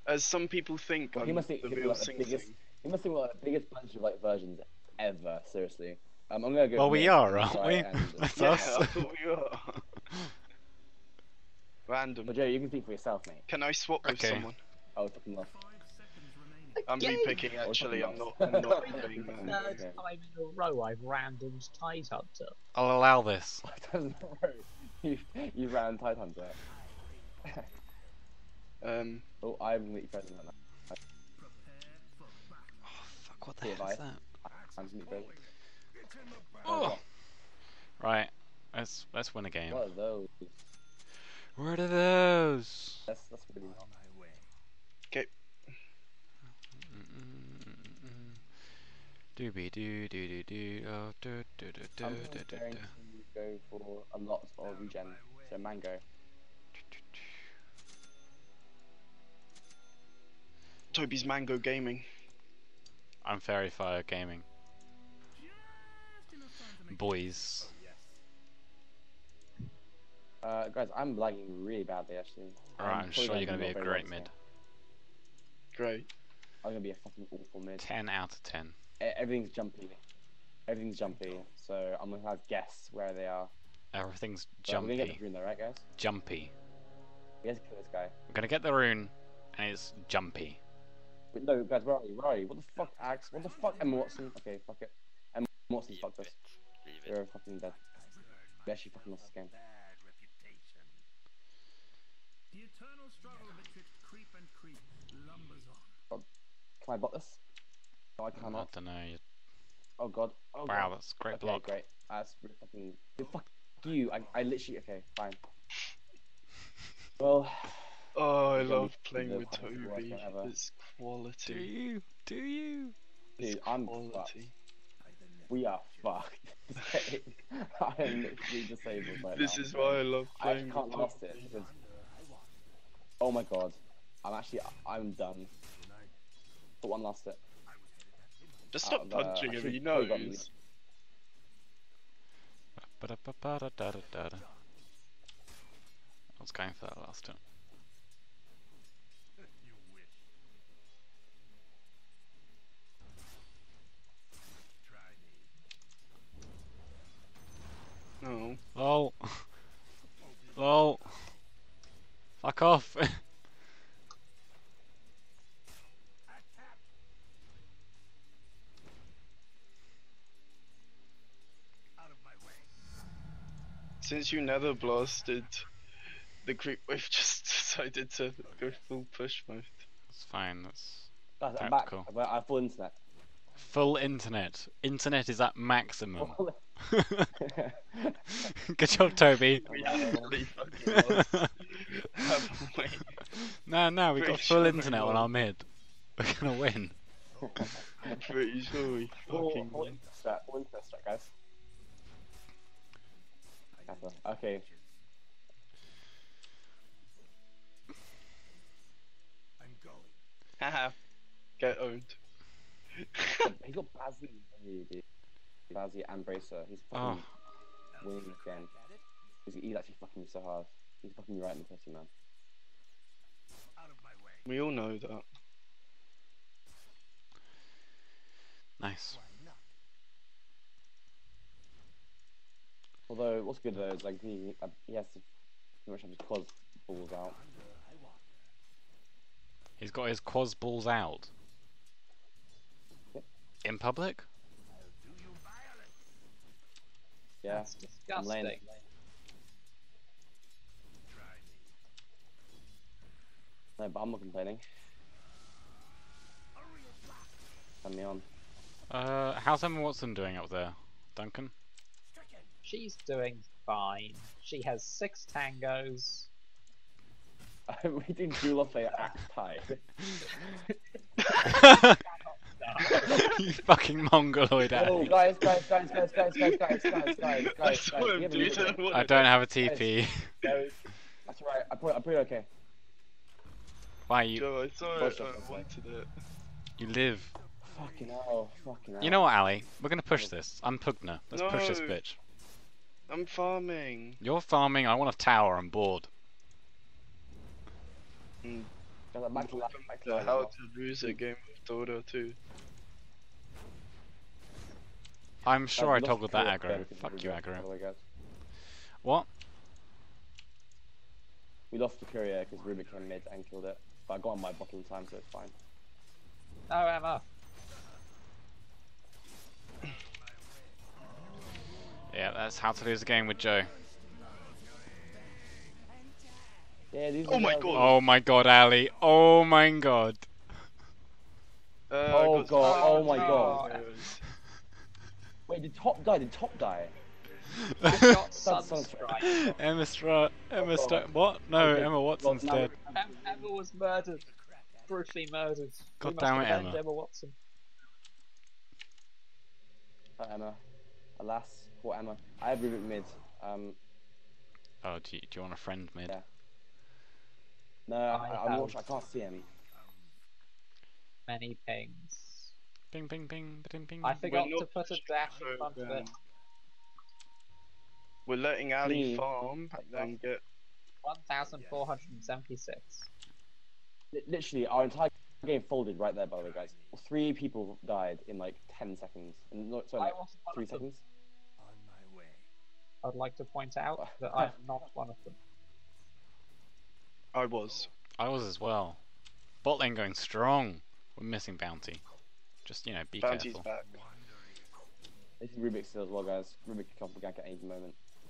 as some people think Well, he I'm must think the he'll be real like the Sing biggest. Sing. He must think we're like the biggest bunch of like versions ever. Seriously. I'm gonna go Well, we mid are, and aren't try we? and That's Yeah, us. I thought we were. Random. But Joe, you can speak for yourself, mate. Can I swap with Okay. someone? Oh, fucking love. I'm Again? repicking actually. I'm not doing Third that. Okay. time in a row I've randomed Tidehunter. I'll allow this. You ran Tidehunter. Oh, I'm meet president now. Oh, fuck, what the Here, hell is bye. that? I'm meet president. Oh. Right, let's win a game. What are those? What are those? That's really not. Okay. Doobie doo doo doo doo. Oh, do do do do I'm do do going do. to go for a lot of regen. So mango. Toby's Mango Gaming. I'm Fairy Fire Gaming. Boys. Guys, I'm lagging really badly actually. Alright, I'm sure you're gonna be a great mid. mid. Great. I'm gonna be a fucking awful mid. 10 out of 10. Everything's jumpy. Everything's jumpy. So I'm gonna have to guess where they are. Everything's But we're gonna get jumpy. the rune though, right, guys? Jumpy. We have to kill this guy. We're gonna get the rune, and it's jumpy. But no, guys, where are you? Where are you? What the fuck, Axe? What the fuck, Emma Watson? Okay, fuck it. Emma Watson, fuck this. You're fucking dead. We actually fucking lost this game. The eternal struggle betwixt creep and creep lumbers on. Can I bot this? No, I I cannot. don't know. Oh god. Oh Wow, god. that's a great Okay, block. great. That's fucking. Fuck you. I literally. Okay, fine. Well. Oh, I We're gonna love be playing the with highest score Toby. ever. It's quality. Do you? Do you? It's Dude, I'm fucked. quality. We are fucked. I am literally disabled right This now. is why I love I playing actually can't with last Toby. it because. Oh my god. I'm done. But one last it. Just out stop of, punching him, actually, he probably got me. knows. Ba-da-ba-ba-da-da-da-da. I was going for that last time. No. Lol. Lol. Fuck off. Since you nether blasted, the creep wave just decided to go full push mode. It's fine. That's Guys, I'm back. tactical. I have full internet. Full internet. Internet is at maximum. Good job, Toby. We really fucking lost. Haven't we? No, we Pretty got full sure we internet on won. our mid. We're gonna win. I'm pretty sure we fucking Full won. internet strat, guys. Okay. Haha. Get owned. He got Bazzi, dude. Bazzi and Bracer. He's Oh, fucking winning again. He's actually fucking me so hard. He's fucking me right in the pussy, man. We all know that. nice. Although, what's good though is like he has to pretty much have his quad balls out. He's got his quaz balls out. Yep. In public? Yeah. That's I'm laying disgusting. it. No, but I'm not complaining. Turn me on. How's Emma Watson doing up there, Duncan? She's doing fine. She has 6 tangos. We did duel off a axe tie. You fucking mongoloid Oh, ass. guys. I saw him, dude. I don't have a TP. That's right. I put it okay. Why you Joe, I saw Push it. up, I that's wanted it. you live? Fucking hell. Fucking hell. You know what, Ali? We're gonna push this. I'm Pugna. Let's push this No. bitch. I'm farming. You're farming. I want a tower. I'm bored. Guys, I'm back to life. Back to life. How to lose a game of Dota 2. I'm sure I Guys, we lost toggled that Korea aggro. because of Fuck you, Rubik, by the aggro. way, guys. What? We lost the courier because Rubik came mid and killed it. But I got on my bottle in time, so it's fine. No, Emma. Yeah, that's how to lose a game with Joe. Yeah, these Oh are my guys- God. Oh my god, Ali. Oh my god. Oh got god, oh my no. god. Wait, did top die? Did top die? I got That's Sunstrike. Emma what? No, Okay, Emma Watson's well, now dead. Emma was murdered. Brutally murdered. God We must damn it, avenge Emma. Emma Watson. Emma. Alas, poor Emma. I have Rubik mid. Oh, do you want a friend mid? Yeah. No, I I'm have- not sure. I can't see him. Many pings. Ping, ping, ping, ping, ping. I forgot not to put a dash in front of it. We're letting Ali Me. farm and get 1,476. Literally, our entire game folded right there, by the way, guys. 3 people died in like 10 seconds. No, sorry, I like wasn't one 3 of them. seconds. I'd like to point out that I'm not one of them. I was. I was as well. Bot lane going strong. We're missing Bounty. Just, be Bounty's careful. back. This is Rubik still as well, guys. Rubik can come for gank at any moment.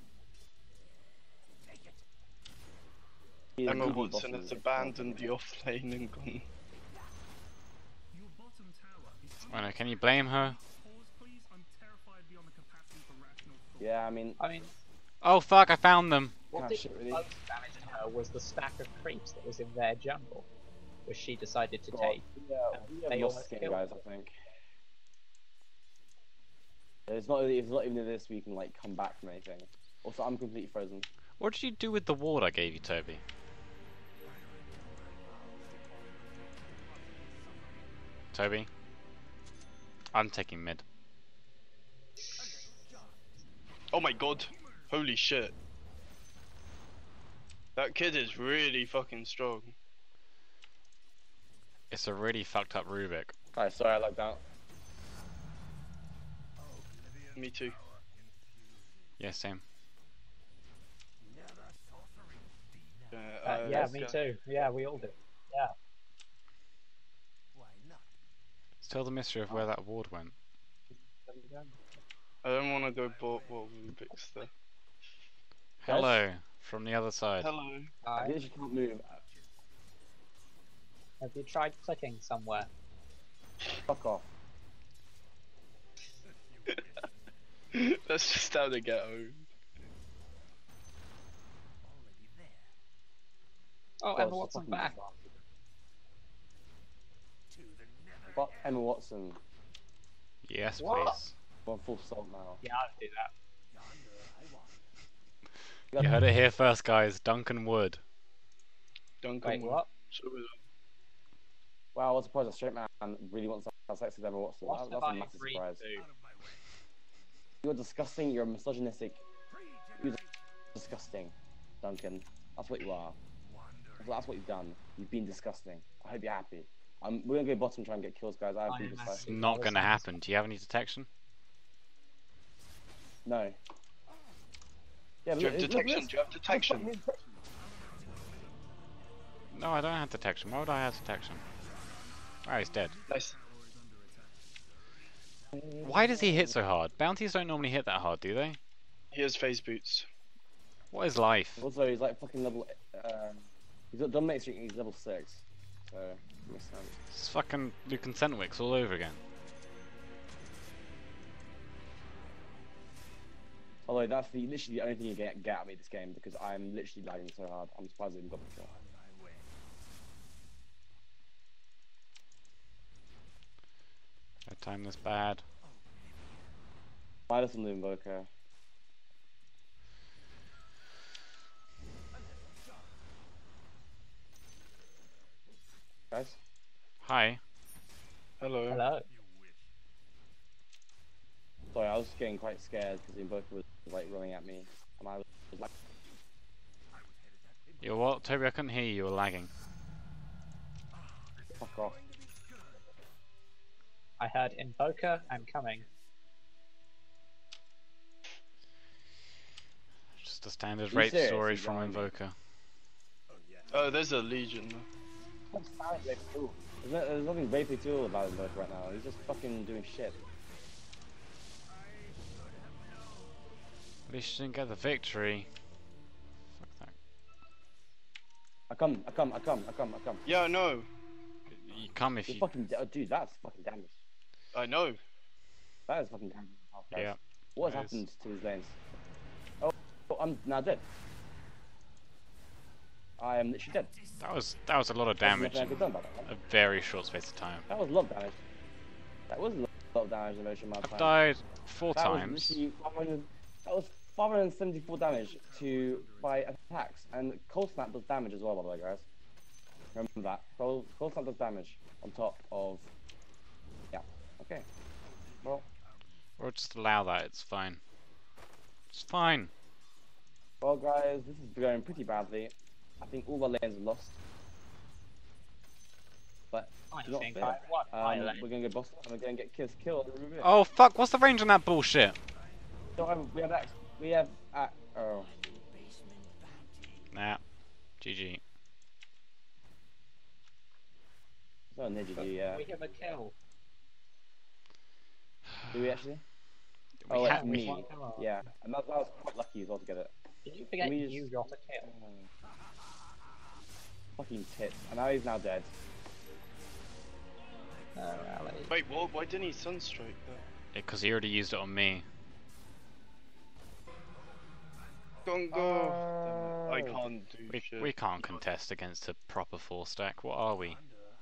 He is Emma DD Watson bottom. has abandoned the off lane and gone. Your bottom tower is I know, can you blame her? pause, please. I'm terrified beyond the capacity for rational thought. Yeah, I mean, I mean, Oh fuck, I found them. what Ah, did shit, really? most damage to her was the stack of creeps that was in their jungle, which she decided to God, take. we have They lost almost this game, killed guys. her. I think. It's not even this we can like come back from anything. Also, I'm completely frozen. What did you do with the ward I gave you, Toby? Toby? I'm taking mid. Oh my god. Holy shit. That kid is really fucking strong. It's a really fucked up Rubik. Alright, sorry, I logged out. Me too. Yeah, same. Yeah, let's me go. too. Yeah, we all did. Yeah. Still the mystery of where that ward went. I don't want to go bot while Rubik's there. Hello, from the other side. Hello. I literally can't move. Have you tried clicking somewhere? Fuck off. That's just how they get home. Oh, God, Emma it's Watson fucking back. bizarre. Fuck Emma Watson. Yes, What? please. We're on full salt now. Yeah, I'd do that. You heard it here first, guys. Duncan Wood. Duncan. Wait, what? Wow, I was surprised a straight man really wants to have sex with Emma Watson. What That's have a I massive agreed surprise. to? You're disgusting, you're misogynistic. You're disgusting, Duncan. That's what you are. That's what you've done. You've been disgusting. I hope you're happy. We're gonna go bottom and try and get kills, guys. I have I am Rubik's actually- Fight. Not gonna happen. Do you have any detection? No. Yeah, Do you have look- look detection? this. Do you have detection? No, I don't have detection. Why would I have detection? Oh, he's dead. Nice. Why does he hit so hard? Bounties don't normally hit that hard, do they? He has phase boots. What is life? Also, he's like fucking level. He's got dominate streak and he's level 6. So, makes sense. It's fucking Lucan Centwicks all over again. Although that's literally the only thing you get out of me this game because I'm literally lagging so hard. I'm surprised I even got the kill. I time this bad. My little invoker. Guys? Hi. Hello. Hello. Sorry, I was getting quite scared because the invoker was like running at me. And I was like, You're what? Toby, I couldn't hear you. You were lagging. Fuck off. I heard Invoker and coming. Just a standard You rape serious? story You from lying. Invoker. Oh, there's a Legion. There's nothing rapey to all about Invoker right now. He's just fucking doing shit. At least you didn't get the victory. Fuck that. I come. Yeah, I know. You come if You're you. fucking dude, that's fucking damage. I know. That is fucking damage. Yeah. What has it is. happened to his lanes? Oh, I'm now dead. I am literally dead. That was a lot of There's damage nothing I in could have done about that, right? a very short space of time. That was a lot of damage. That was a lot of damage in a very short amount of I've time. died 4 That was times. literally 500, that was 574 damage to by attacks, and Cold Snap does damage as well, by the way, guys. Remember that. Cold Snap does damage on top of. Yeah. Okay. Well. Or just allow that, it's fine. It's fine. Well, guys, this is going pretty badly. I think all the lanes are lost. But I do not think fear. I won my lane. We're gonna get boss and we're gonna get killed. Oh fuck, what's the range on that bullshit? So we have oh. Nah. GG. It's not a ninja, yeah. We have a kill. Do we actually? We Oh, have- it's we me. won. Come on. Yeah, and that was quite lucky as well to get it. Did you forget We just- you got a kill? Fucking tits. And now he's now dead. No, Ali. Wait, what? Why didn't he Sunstrike that? Because he already used it on me. Don't go. I can't do shit. We can't contest against a proper 4-stack. What are we?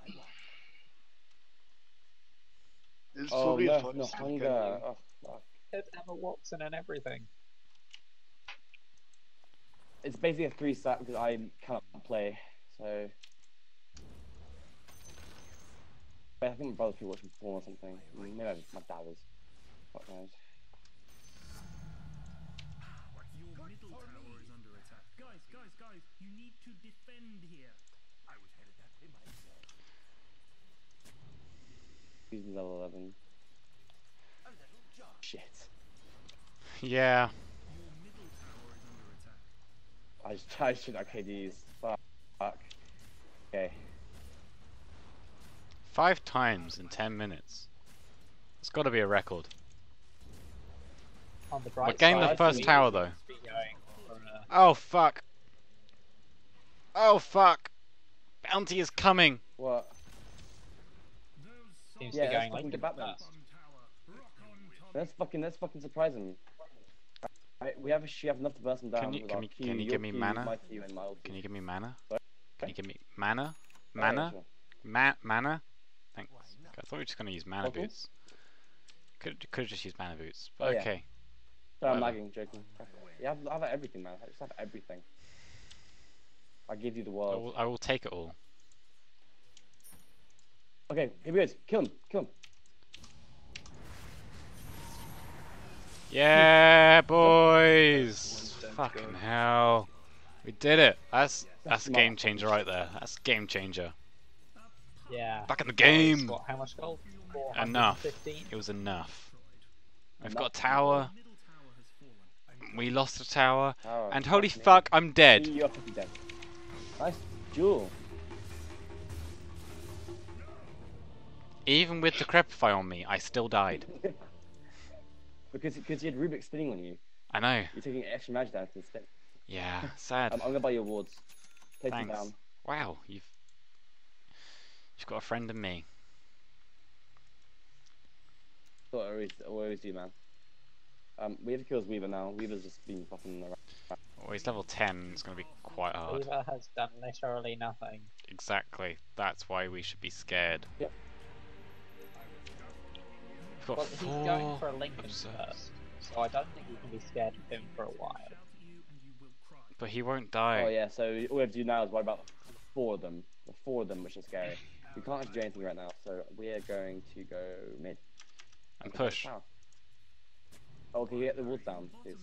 It's Oh, probably a no, fun no stack hunger. anyway. Oh, fuck. There's Emma Watson and everything. It's basically a 3-stack because I cannot play, so. But I think my brother's watching porn or something. Maybe my dad is. Fuck knows. Your middle tower is under attack. Guys, you need to defend here. I was headed that way myself. He's level 11. Shit. Yeah. Your middle tower is under attack. I should KDs. Fuck. Okay. 5 times in 10 minutes. It's got to be a record. On the bright We're getting side, the first we tower seem though. to be going for a- Oh fuck. Oh fuck. Bounty is coming. What? seems Yeah, to be let's going fucking like get back then. first. That's fucking surprising. Right, we have enough to burst them down. Can you- with can our you- Q, can you your give me Q, mana? My Q, and my ulti. Can you give me mana? Sorry? Can you give me mana? Oh, Mana? yeah, sure. Mana? Thanks. I thought we were just gonna use mana Bottle? boots. Could just use mana boots. Oh, But yeah. okay. Sorry, I'm Whatever. lagging, joking. You have everything, man. I just have everything. I give you the world. I will take it all. Okay, here we go. Kill him. Yeah, boys! One dead Fucking guy. hell. We did it. That's a smart. game changer right there. That's a game changer. Yeah. Back in the That was, game. what, how much gold? Enough. 415? It was enough. We've Enough. got a tower. We lost a tower. Tower. And holy Fuck me. fuck, I'm dead. You're fucking dead. Nice jewel. Even with the Crepify on me, I still died. because you had Rubik spinning on you. I know. You're taking extra magic damage to the spin. Yeah, sad. I'm gonna buy you awards. Place them Thanks. down. Wow, you've got a friend in me. That's what I always do, man. We have to kill Weaver now. Weaver's just been fucking around. Well, he's level 10. It's going to be quite hard. Weaver has done literally nothing. Exactly. That's why we should be scared. Yep. We've got Well, he's going 4 for a Lincoln observers. first, so I don't think you can be scared of him for a while. But he won't die. Oh yeah, so all we have to do now is worry about 4 of them. The 4 of them, which is scary. We can't actually do anything right now, so we are going to go mid. And push. Tower. Oh, can you get the walls down, please?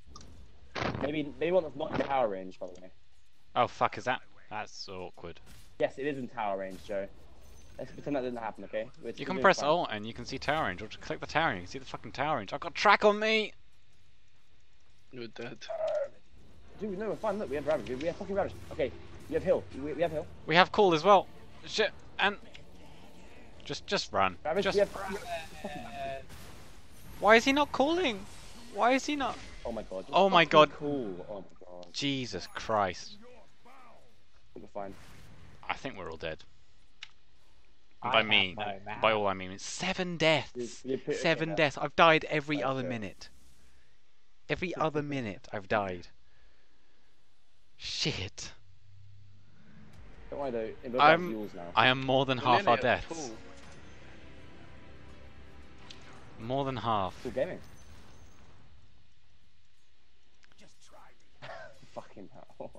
Maybe one that's not in tower range, by the way. Oh fuck, is that? That's awkward. Yes, it is in tower range, Joe. Let's pretend that didn't happen, okay? You can press Alt and you can see tower range, or just click the tower range, you can see the fucking tower range. I've got track on me! You're dead. Dude, no, we're fine. Look, we have Ravage. We have fucking Ravage. Okay, we have Hill. We have Hill. We have call as well. Shit, and... Just run. Ravage, Just... we have... Why is he not calling? Why is he not... Oh my god. Oh my god. Cool. Oh my god. Jesus Christ. We're fine. I think we're all dead. I By have me, no mana. by all I mean, it's 7 deaths. You put it 7 in deaths. I've died every Oh, other sure. minute. Every other minute I've died. Shit. Don't worry though. Invoke I'm- yours now. I am more than We're half nearly our at deaths. full. More than half. Cool gaming. Fucking hell.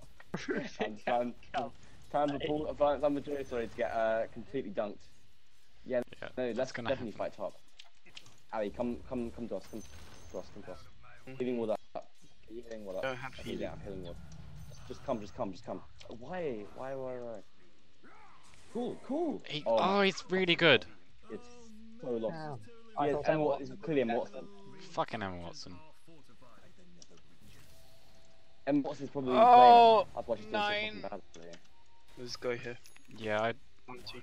Time for Joe, sorry, to get completely dunked. Yeah, Yeah, no, that's let's gonna definitely happen. fight top. Ali, come to us, come to us. Healing ward up. Are you healing ward up? Don't have Okay, healing. yeah, I'm healing ward. Just come. Why? Cool. Oh, he's really good. It's so lost. Damn. Yeah, I thought Emma that Watson is clearly Emma Watson. Fucking Emma Watson. Emma Watson is probably Oh, playing. That's why she's doing so fucking bad. Really. There's a guy here. Yeah, I One, two.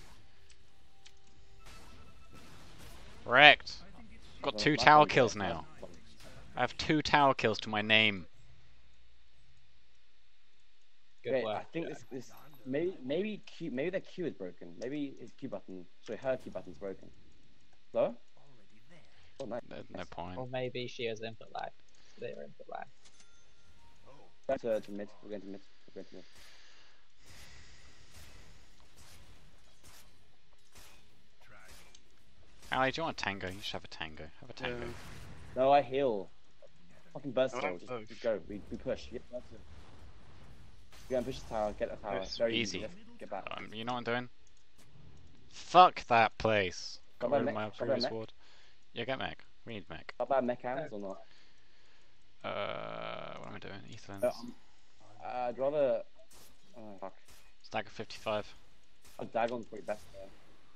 wrecked. Got Well, 2 that's tower one kills good. now. I have 2 tower kills to my name. Good Okay, work. I think this maybe their Q is broken. Maybe his Q button, sorry, her Q button's broken. Hello? Oh, nice. There's no point. Or maybe she has input lag. They're input lag. Go to mid. We're going to mid. Ali, do you want a tango? You should have a tango. Have a tango. Yeah. No, I heal. Fucking burst I still. want both. Just go. We push. Yeah, that's it. Go and push the tower. Get the tower. Yes, Very easy. Just get back. You know what I'm doing? Fuck that place. Got Got rid my of my mech? Got my previous mech? ward. Yeah, get mech. We need mech. How bad mech hands or not? What am I doing? Ether I'd rather. Oh fuck. Stack of 55. Dagon's probably best there.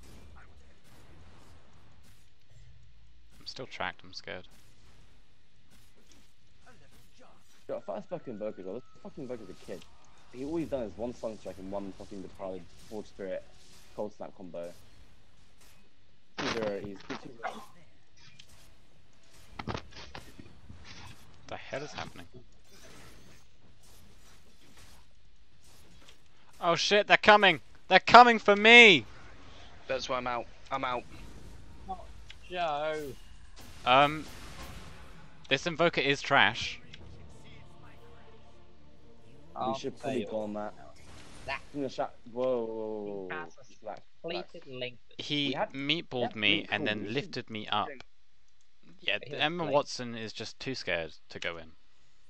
I'm still tracked, I'm scared. Yo, if I fucking Invoker, this fucking Invoker's a kid. All he's done is one Sunstrike and one fucking Departed Forge Spirit Cold Snap combo. 2-0, he's 2-0. The hell is happening? Oh shit, they're coming! They're coming for me! That's why I'm out. I'm out. Joe! This invoker is trash. I'll We should probably fail. go on that. That In the shot. Whoa. He has a Relax. completed link. He We had- meatballed yeah, me really and cool. then We should- lifted me up. Yeah, He was Emma late. Watson is just too scared to go in.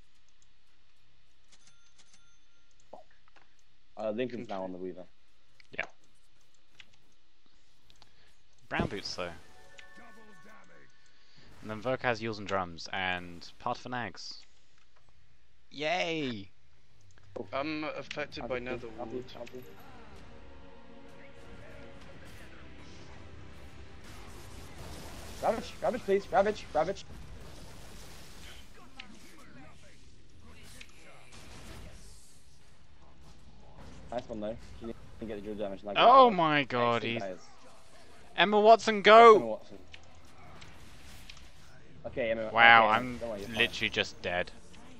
Lincoln's now on the Weaver. Brown boots though. And then Voke has Yules and Drums and part for Nags. Yay! I'm affected by Nether Ward. Ravage, please. Ravage. Nice one though. You didn't get the drill damage. Like Oh my god, Excellent, he's... guys. Emma Watson, Emma go! Watson. Okay, Emma. Wow, okay, I'm don't worry, you're fine. literally just dead.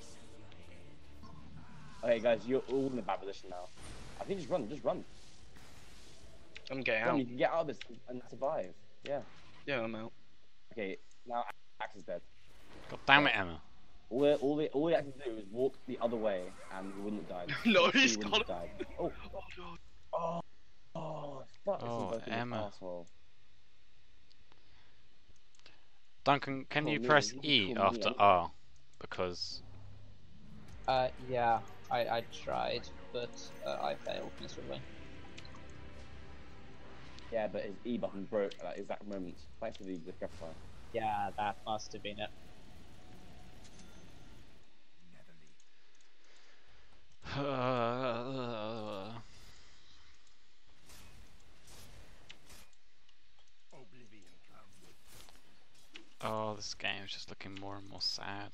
Okay, guys, you're all in a bad position now. I think just run. I'm getting Come, out. you can get out of this and survive. Yeah. Yeah, I'm out. Okay, now Axe is dead. God damn it, Emma. All the Axe can do is walk the other way and he wouldn't have died. No, He he's wouldn't got have it. died. Oh, Oh god. fuck, this Oh, is fucking Emma. asshole. Duncan, can Call you me, press you E call me after Emma. R? Because... Yeah, I tried, but I failed miserably. Yeah, but his E button broke at that exact moment. Thanks for the gratify. Yeah, that must have been it. this game is just looking more and more sad.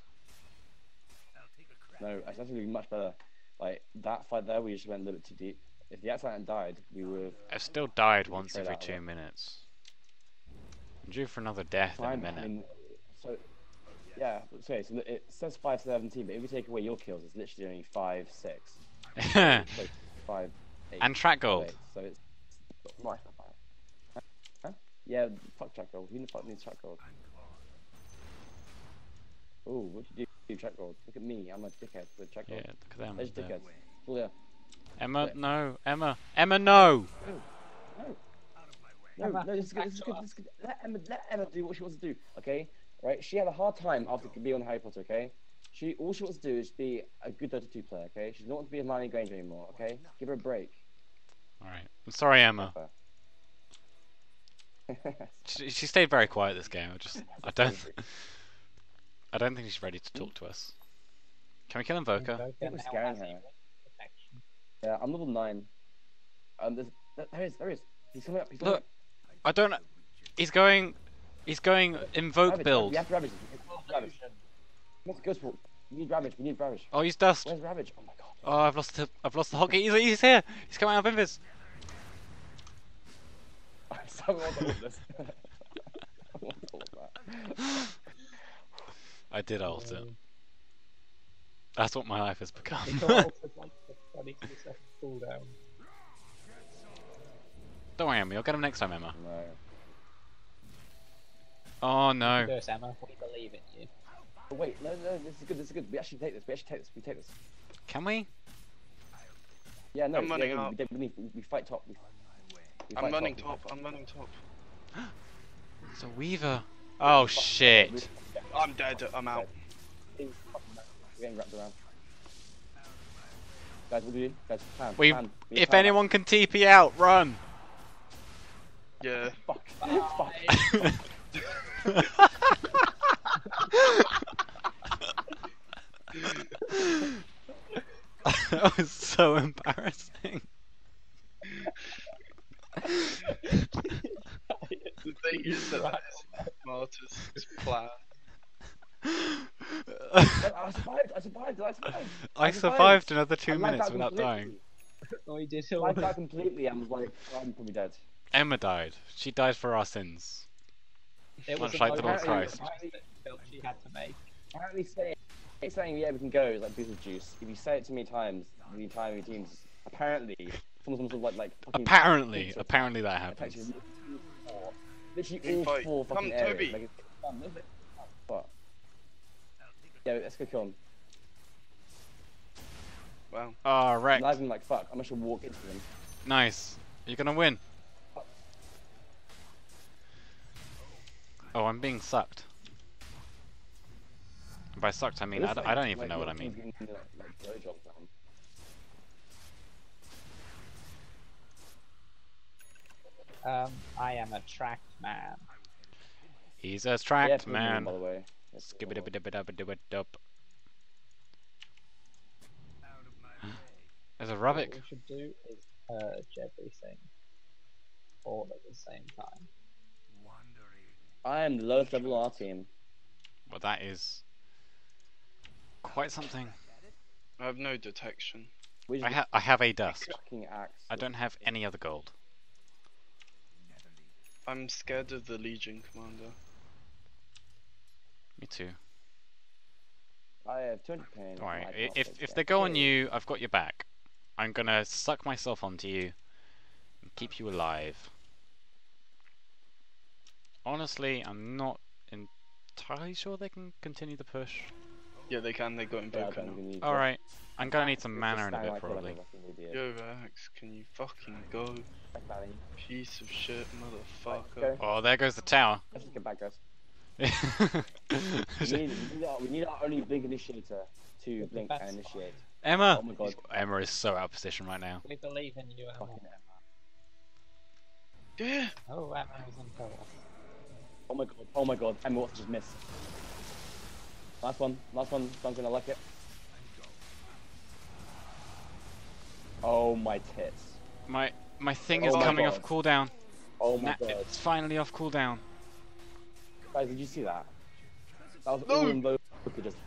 No, it's actually looking much better. Like, that fight there, we just went a little bit too deep. If the Axe hadn't died, we would have... I've still died once trade every out of 2 it. minutes. I'm due for another death in a Fine, minute. I mean, so, yeah, so it says 5-17, but if you take away your kills, it's literally only 5-6. So 5, 8. And track gold. 8, so it's not bad. Huh? Yeah, fuck track gold. Who the fuck needs track gold? Oh, what did you do, track gold? Look at me, I'm a dickhead with track Yeah, gold. look at them. There's They're- dickheads. Oh, yeah. Emma, no. Emma, no! No, Emma, no, this is good. This is back good. to This is good. Let Emma do what she wants to do. Okay, right? She had a hard time after being on Harry Potter. Okay, all she wants to do is be a good Dota 2 player. Okay, she doesn't want to be a Hermione Granger anymore. Okay, give her a break. Alright. I'm sorry, Emma. She stayed very quiet this game. I don't think she's ready to talk to us. Can we kill Invoker? Invoker we're now scaring has her. even protection. Yeah, I'm level 9. There is. He's coming up. He's coming Look, up. I don't know. He's going Invoke Ravage, build. We have to Ravage. Ravage. Let's go for it. We need Ravage. We need Ravage. Oh, he's dust. Where's Ravage? Oh my god. Oh, I've lost the hotkey. He's here. He's coming out of Invis. Someone wants all of this. I want all of that. I did ult it. That's what my life has become. It's all altered like the 22-second cooldown. Don't worry, Emma. You'll get him next time, Emma. No. Oh no. Do us, Emma. We believe in you. But wait, no, this is good. This is good. We actually take this. We take this. Can we? Yeah, no. I'm running yeah, up. We fight top. We I'm fight running we top. fight I'm running top. It's a Weaver. Oh shit. I'm dead. I'm out. We're getting wrapped around. Guys, what do we do? Guys, plan. We. plan. need If plan. anyone can TP out, run. Yeah. Fuck. Fuck. That was so embarrassing. The thing is that is smartest plan. I survived. I survived another I 2 lagged minutes out without completely. dying. Oh, you did I all lagged out completely. I was like, I'm probably dead. Emma died. She died for our sins. It was Much like the Lord apparently- Christ. build she had to make. Apparently saying yeah we can go is like Beetlejuice. If you say it too many times, many teams, apparently someone's like fucking Apparently pizza that attacks happens. you. Literally Big all fight. 4 Come, fucking areas. Toby. Like, it's fun, isn't it? What? Yeah, let's go kill him. Wow. Oh, I'm wrecked. not even like fuck. I'm actually walk into him. Nice. You're gonna win. Oh, I'm being sucked. And by sucked, I mean It looks I don't even like know what I your mean. team's getting, like blowjobs now. I am a tracked man. He's a Yeah, tracked put him in, man. by the way. Skibidi-bidi-bidi-bidi-bidi-dup. There's a What Rubik. we should do is purge everything all at the same time. I am the lowest level on our team. Well, that is quite something. I have no detection. We I just have a dust. fucking axe. I don't have any other gold. I'm scared of the Legion commander. Me too. I have 200 pain. Don't worry. I can't If take if that. they go on you, I've got your back. I'm gonna suck myself onto you and keep you alive. Honestly, I'm not entirely sure they can continue the push. Yeah, they can. They got Yeah, I Invoker don't now. even need All to- right, I'm gonna need some just mana in a stand bit like probably. a fucking idiot. Yo, Axe, can you fucking go? Back down, Piece of shit, Go. motherfucker. Oh, there goes the tower. Let's just get back, guys. Emma, We need our only blink initiator to blink That's and initiate. Emma God. is so out of position right now. We believe in you, Emma. Fucking Yeah. Oh, Emma is in power. Oh my god, Emma Watson just missed. Last one, Duncan, I like it. Oh my tits. My thing Oh is my coming God. off cooldown. Oh my god. It's finally off cooldown. Guys, did you see that? That was No. all invoker just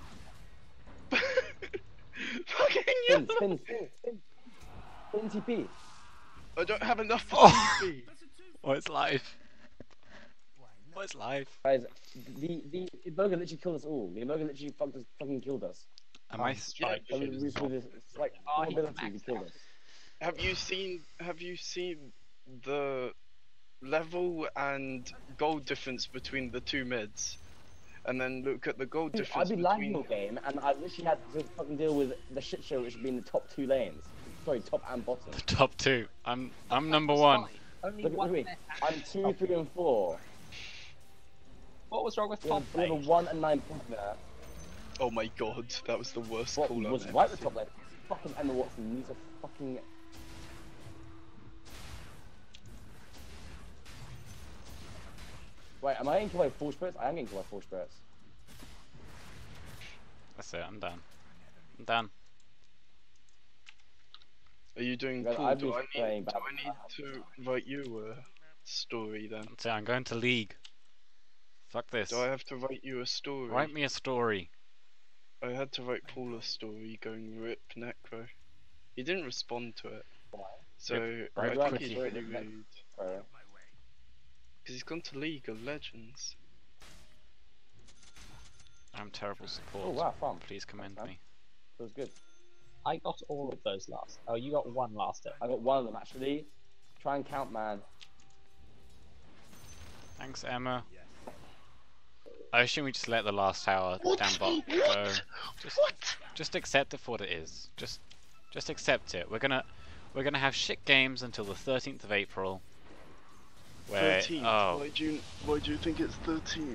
Fucking spin, yeah. spin, spin, spin. Spin TP. I don't have enough for Oh. TP. Oh, it's live. Oh, it's live. Guys, the invoker literally killed us all. The invoker literally fucking killed us. Am I? Strike And should with not. this, like, Oh, he ability, he maxed killed out. us. Have you seen the level and gold difference between the two mids? And then look at the gold Dude, difference I've been lagging between. your game, and I literally had to fucking deal with the shit show which should be in the top 2 lanes. Sorry, top and bottom. The top 2. I'm number That's 1. fine. Only Look at one me. net I'm action. 2, 3, and 4. What was wrong with We have, top we have a lane? 1 and 9 point there. Oh my god, that was the worst What call was I've right ever at the top lane? Fucking Emma Watson needs a fucking. Wait, am I getting killed by 4 spirits? I am getting killed by 4 spirits. That's it. I'm done. I'm done. Are you doing Guys, cool? I've Do been I playing need bad. to write you a story then? That's it. I'm going to League. Fuck this. Do I have to write you a story? Write me a story. I had to write Paul a story going rip Necro. He didn't respond to it. Why? So Rip I think Quickie. he's really Rip Necro. rude. Alright. Because he's gone to League of Legends. I'm terrible support. Oh wow, fun. Please commend Okay. me. Feels good. I got all of those last. Oh, you got one last turn. I got one of them actually. Try and count, man. Thanks, Emma. I assume we just let the last tower down bot go. Just accept it for what it is. Just accept it. We're gonna have shit games until the 13th of April. Where 13th. oh, Why do you think it's 13th?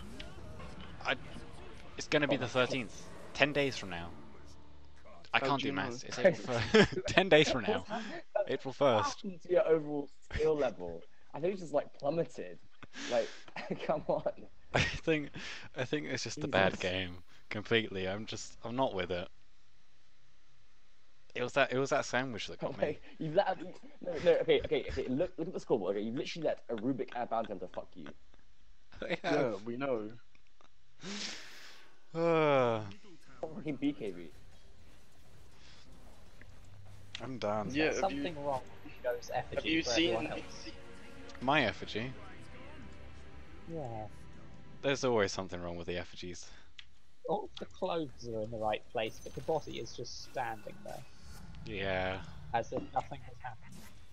it's gonna be the 13th. 10 days from now. I How can't do do you know? maths. It's April 1st. 10 days from now. April 1st. Happened to your overall skill level? I think it's just like plummeted. Like, come on. I think it's just a bad Jesus. game completely. I'm not with it. It was that sandwich that got me. Like, you've let no, okay. Look at the scoreboard. Okay, you've literally let a Rubik and a Bounty Hunter fuck you. Yeah, we know. Fucking BKB. I'm done. Yeah, There's something wrong with Joe's Have effigy you for seen? everyone else. My effigy. Yeah. There's always something wrong with the effigies. All the clothes are in the right place, but the body is just standing there, Yeah. as if nothing has happened.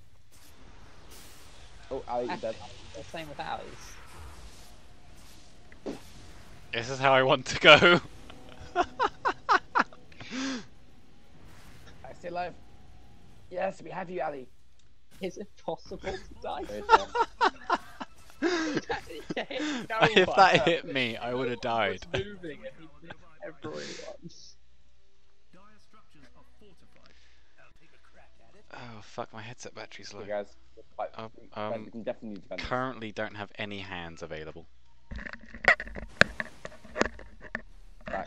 Oh, Ali, you're dead. The same with Alice. This is how I want to go. I stay alive. Yes, we have you, Ali. Is it possible to die? Very fair. If that hit me, I would have died. Moving and he hit everyone. Dire structures are fortified. I'll take a crack at it. Oh fuck, my headset battery's low. Okay, guys. Fight. Um, We can definitely defend this. Currently don't have any hands available. Right.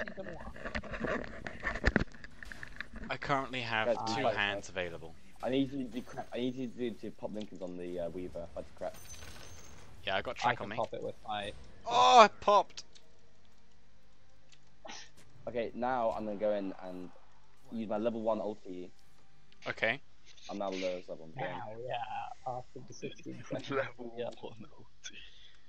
I currently have Guys, we 2 fight, hands available. I need you to do crap. I need you to pop Lincolns on the Weaver. That's crap. Yeah, I got I track can on me. pop it with my. Oh, I popped! Okay, now I'm gonna go in and use my level 1 ulti. Okay. I'm now the lowest level in the game. Now, yeah, after the 16 seconds. Level Yeah. 1 ulti.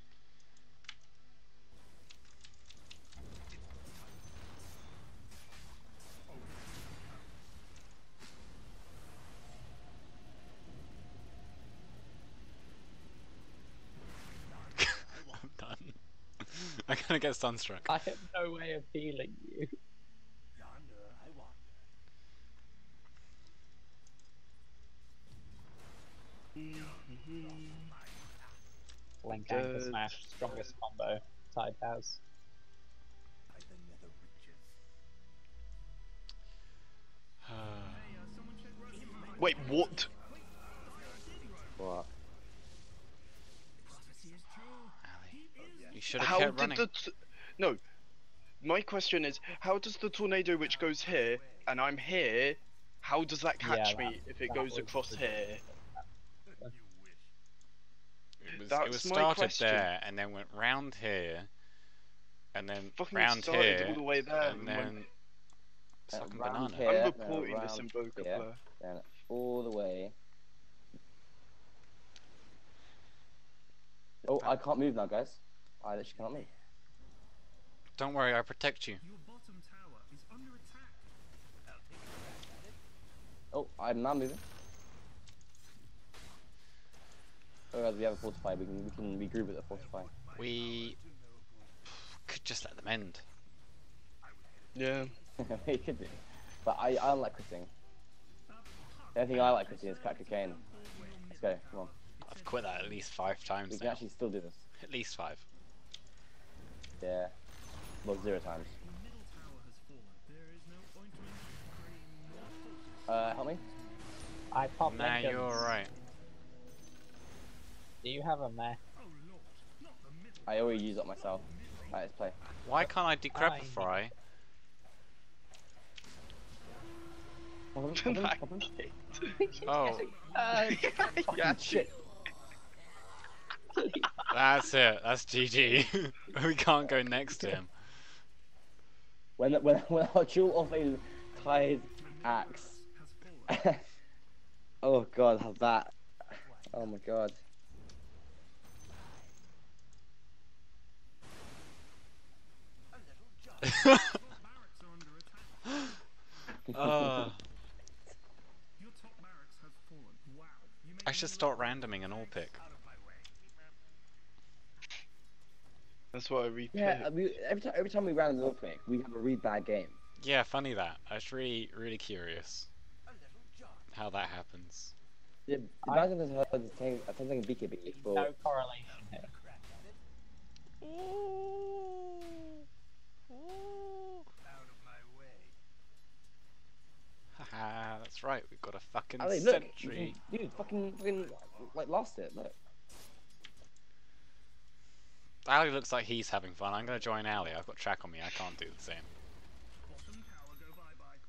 I'm done. I'm gonna get sunstruck. I have no way of healing you. Yonder I wander. Link anchor Dead. smash, strongest combo Tide has. Like the nether riches. Wait, what? What? Ali, you should have How kept did running. the no? My question is, how does the tornado which goes here and I'm here? How does that catch Yeah, me if it that goes was across the- here? It was That's my started question. there and then went round here and then Fucking round started here, all the way there. and then fucking round banana. here. I'm Yeah, reporting no, this round Invoker here. player. And all the way. Oh, I can't move now, guys. I literally cannot move. Don't worry, I protect you. Your bottom tower is under attack. Oh, I'm now moving. Oh, guys, we have a fortify. We can regroup at the fortify. We could just let them end. Yeah. We could do. But I don't like critting. The only thing I like critting is crack cocaine. Let's go. Come on. I've quit that at least 5 times We can now. actually still do this. At least 5. Yeah. Well, 0 times. Your middle tower has fallen. There is no ointment cream. Help me. I pop Nah, Lincolns. you're alright. Do you have a mech? Oh lord, not the middle. I already used up myself. Alright, let's play. Why can't I decrepify? Pop him, pop him, pop him. Oh, Yeah. Shit. that's it. That's GG. We can't go next to him. When I drew off a tied axe. Oh god, how's that? Oh my god. Barracks are under attack. Your top barracks has fallen. Wow. You may I should start randoming an all pick. That's what I repeat. Yeah, every time we ran a little pick, we have a really bad game. Yeah, funny that. I was really curious how that happens. Yeah, imagine there's attempting BKB for No correlation here. Haha, that's right. We've got a fucking Ali, look, sentry. dude, fucking like lost it. Look. Ali looks like he's having fun. I'm gonna join Ali. I've got track on me. I can't do the same. Bottom tower go bye-bye.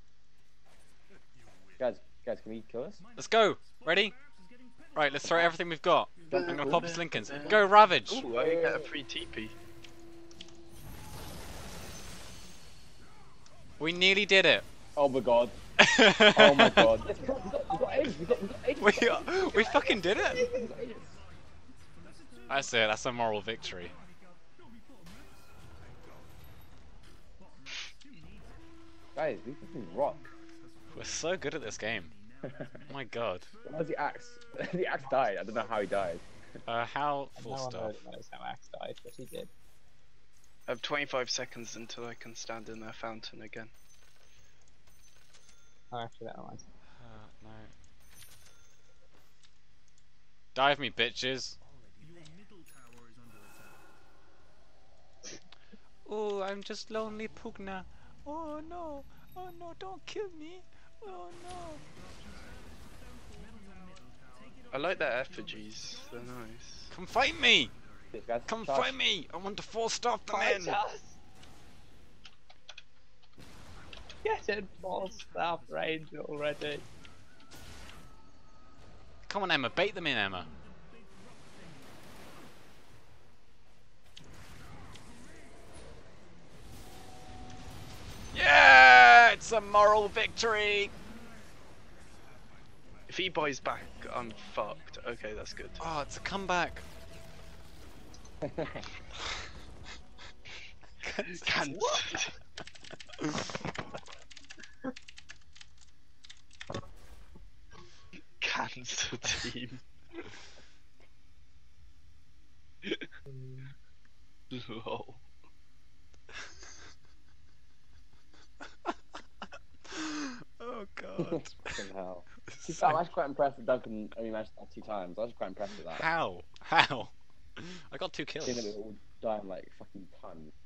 Guys, can we kill this? Let's go. Ready? Right, let's throw everything we've got. I'm gonna pop his Lincolns. Go Ravage. Ooh, I get a free TP. We nearly did it. Oh my god. Oh my god. We got ages. We got ages. We fucking did it. We got ages. That's it. That's a moral victory. Guys, we fucking rock. We're so good at this game. Oh my god. How's the axe? The axe died. I don't know how he died. How And full no one stop? really knows how Axe died, but he did. I have 25 seconds until I can stand in their fountain again. Oh, actually, that reminds me. No. Dive me, bitches. Your middle tower is under attack. Oh, I'm just lonely Pugna. Oh no, don't kill me. Oh no. I like their effigies. They're nice. Come fight me! Guys, Come charge. fight me! I want to force stop them in! Get in full staff range already. Come on, Emma, bait them in, Emma. Yeah! It's a moral victory! If he buys back, I'm fucked. Okay, that's good. Oh, it's a comeback. Cancelled. Cancel team. Lol. Oh god. Fucking hell. I'm actually quite impressed that Duncan only managed that 2 times. I was quite impressed with that. How? I got 2 kills. Seeing that we all die in like fucking tons.